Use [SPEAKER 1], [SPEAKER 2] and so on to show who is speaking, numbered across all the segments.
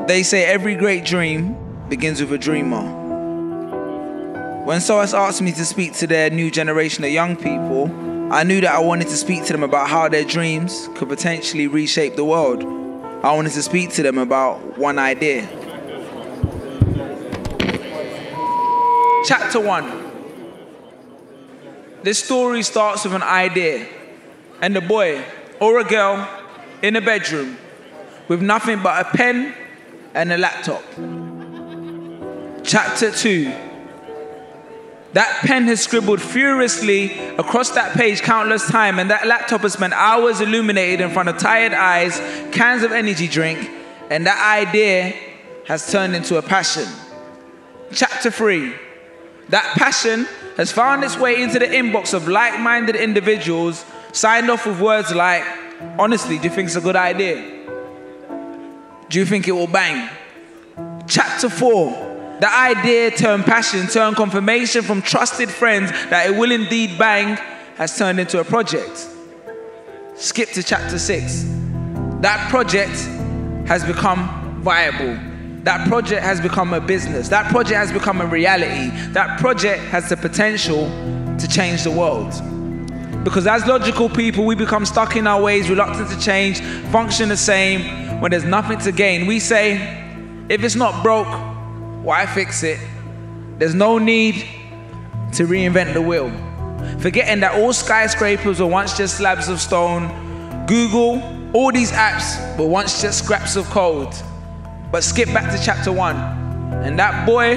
[SPEAKER 1] They say every great dream begins with a dreamer. When SOAS asked me to speak to their new generation of young people, I knew that I wanted to speak to them about how their dreams could potentially reshape the world. I wanted to speak to them about one idea. Chapter 1. This story starts with an idea and a boy or a girl in a bedroom with nothing but a pen and a laptop. Chapter 2. That pen has scribbled furiously across that page countless times, and that laptop has spent hours illuminated in front of tired eyes, cans of energy drink, and that idea has turned into a passion. Chapter 3. That passion has found its way into the inbox of like-minded individuals, signed off with words like, honestly, do you think it's a good idea? Do you think it will bang? Chapter 4. The idea turned passion, turned confirmation from trusted friends that it will indeed bang, has turned into a project. Skip to chapter 6. That project has become viable. That project has become a business. That project has become a reality. That project has the potential to change the world. Because as logical people, we become stuck in our ways, reluctant to change, function the same when there's nothing to gain. We say, if it's not broke, why fix it? There's no need to reinvent the wheel. Forgetting that all skyscrapers were once just slabs of stone. Google, all these apps were once just scraps of code. But skip back to chapter 1. And that boy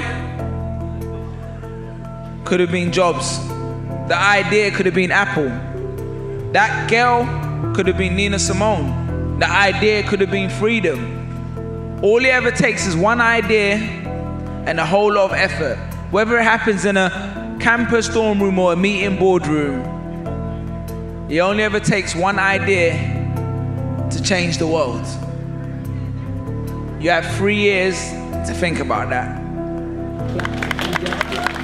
[SPEAKER 1] could have been Jobs. The idea could have been Apple. That girl could have been Nina Simone. The idea could have been freedom. All it ever takes is one idea and a whole lot of effort. Whether it happens in a campus dorm room or a meeting boardroom, it only ever takes one idea to change the world. You have 3 years to think about that.